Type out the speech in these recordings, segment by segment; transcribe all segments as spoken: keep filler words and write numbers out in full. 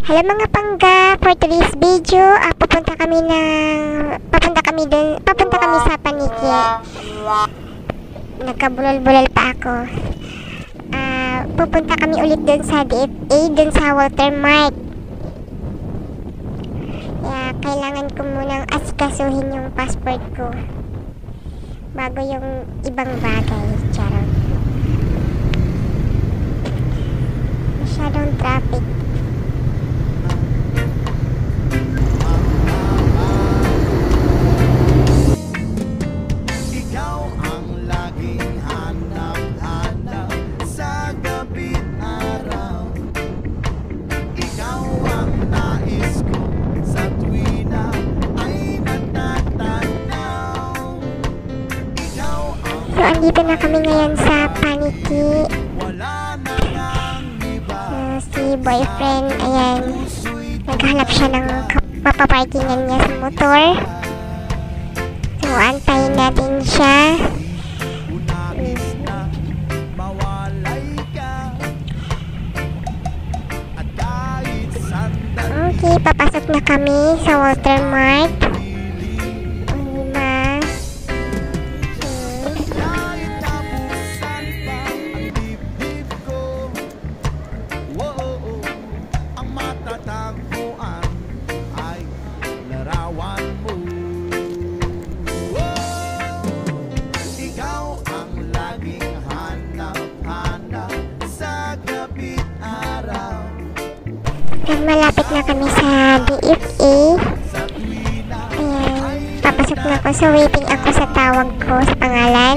Hello mga pangga, for today's video, ah, pupunta kami ng, papunta kami dun, papunta kami sa Paniki. Nagkabulol-bulol pa ako. Ah, pupunta kami ulit dun sa D F A, dun sa Walter Mart. Kaya kailangan ko munang asikasuhin yung passport ko bago yung ibang bagay. Charot. Masyadong traffic. So, andito na kami ngayon sa Paniki. Uh, si boyfriend, ayan, naghanap siya ng mapaparkingan niya sa motor. So, antayin natin siya. Okay, papasok na kami sa Walter Mart. Malapit na kami sa D F A. Ayan, papasok na ako. So, waiting ako sa tawag ko sa pangalan.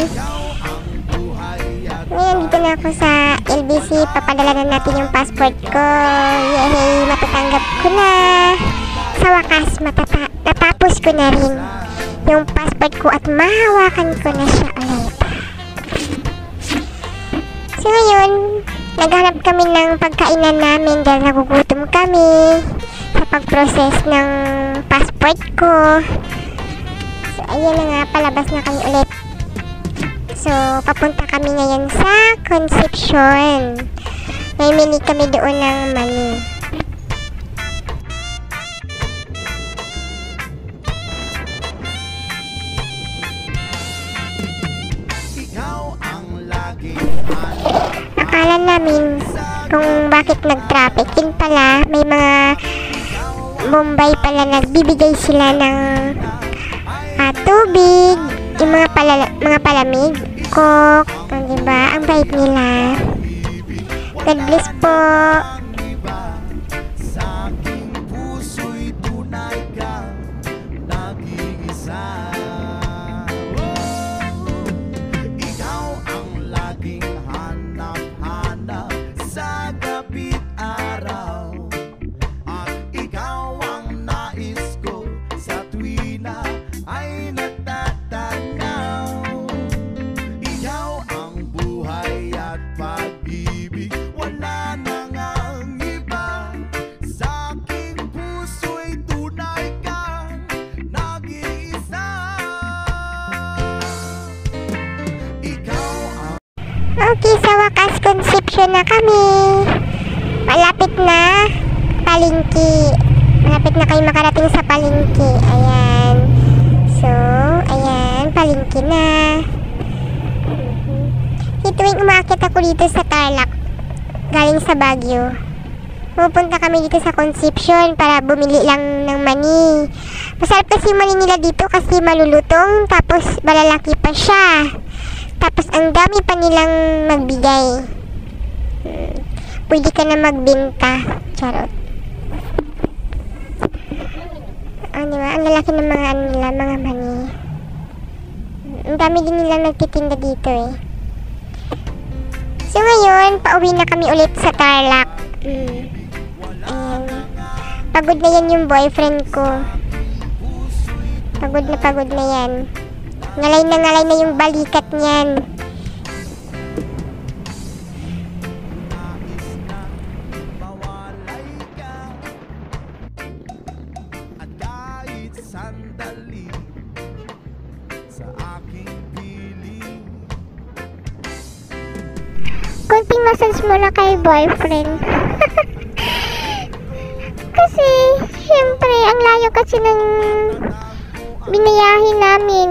Ngayon, dito na ako sa L B C. Papadala na natin yung passport ko. Yay! Matatanggap ko na. Sa wakas, matata natapos ko na rin yung passport ko at mahawakan ko na siya ulit. So, ngayon, naghanap kami ng pagkainan namin dahil nagugutom kami sa pag-process ng passport ko. So, ayan na nga, palabas na kami ulit. So, papunta kami ngayon sa Concepcion. May mini kami doon ng money. Akala namin kung bakit nag-traffic, yun pala may mga Bombay pala, nagbibigay sila ng uh, tubig, yung mga, pala, mga palamig, coke, uh, diba? Ang bait nila. God bless po. Okay, sa wakas, Concepcion na kami. Malapit na Palengke. Malapit na kayo makarating sa Palengke. Ayan. So, ayan, Palengke na. Mm-hmm. Tuwing umakit ako dito sa Tarlac, galing sa Baguio, pupunta kami dito sa Concepcion para bumili lang ng mani. Masarap kasi yung mani nila dito kasi malulutong, tapos malalaki pa siya. Tapos, ang dami pa nilang magbigay. Hmm. Pwede ka na magbenta. Charot. Ano diba? Ang lalaki ng mga ano nila, mga mani. Ang dami din nilang nagtitinda dito eh. So, ngayon, pauwi na kami ulit sa Tarlac. Hmm. Ayan. Pagod na yan yung boyfriend ko. Pagod na pagod na yan. Ngalay na ngalay na yung balikat niyan. Konting massage mo na kay boyfriend. ang layo kasi ng binayahin namin.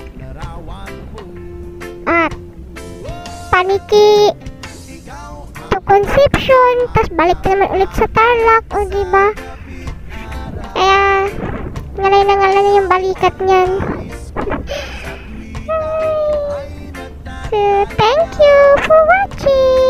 At Paniki to Concepcion, tas balik na naman ulit sa Tarlac, o diba? Kaya ngalay na ngalay na yung balikat niyan. So, thank you for watching.